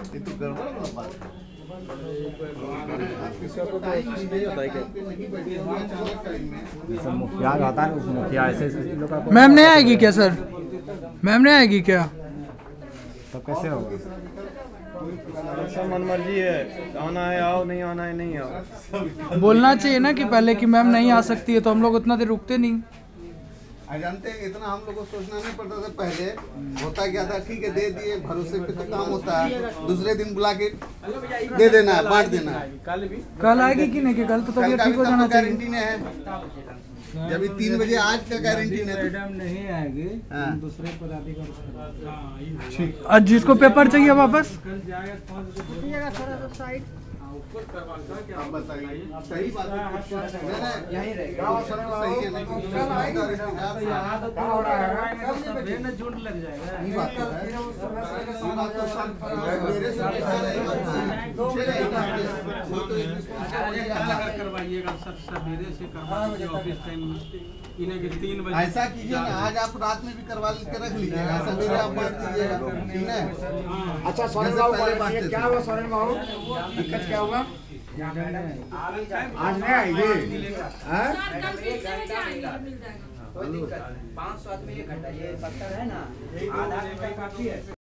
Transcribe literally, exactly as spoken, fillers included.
मुखिया आता है, उस मुखिया ऐसे मैम नहीं आएगी क्या सर? मैम नहीं आएगी क्या? तब कैसे होगा? मन मर्जी है, आना है आओ, नहीं आना है नहीं आओ। बोलना चाहिए ना कि पहले कि मैम नहीं आ सकती है, तो हम लोग उतना देर रुकते नहीं। जानते हैं इतना हम लोग को सोचना नहीं पड़ता था। पहले होता क्या था, ठीक है दे दिए, भरोसे पे तो काम होता है। दूसरे दिन बुला के दे देना, बांट देना। कल आएगी कि नहीं? कि कल तो तबीयत ठीक हो जाना चाहिए। गारंटी है जब तीन बजे आज का गारंटी है, मैडम नहीं आएगी, दूसरे पदाधिकारी। आज जिसको पेपर चाहिए वापस कल जाएगा थोड़ा सा साइड बताइए। सही बात है, यही रहेगा। सही है ना, झूठ लग जाएगा। ये बात तो है, ये बात तो सब मेरे से करवाइएगा सवेरे से करवाइए ऑफिस टाइम इन्हें के तीन बजे। ऐसा कीजिए ना, आज आप रात में भी करवा के रख लीजिएगा, सवेरे आप बांट दीजिएगा, ठीक है? अच्छा सोरेन बाबू, क्या हुआ सोरेन बाबू, दिक्कत क्या हुआ? आज नहीं आएगी? पाँच सौ आदमी एक घंटा, ये सत्तर है ना, आधा घंटा काफी है।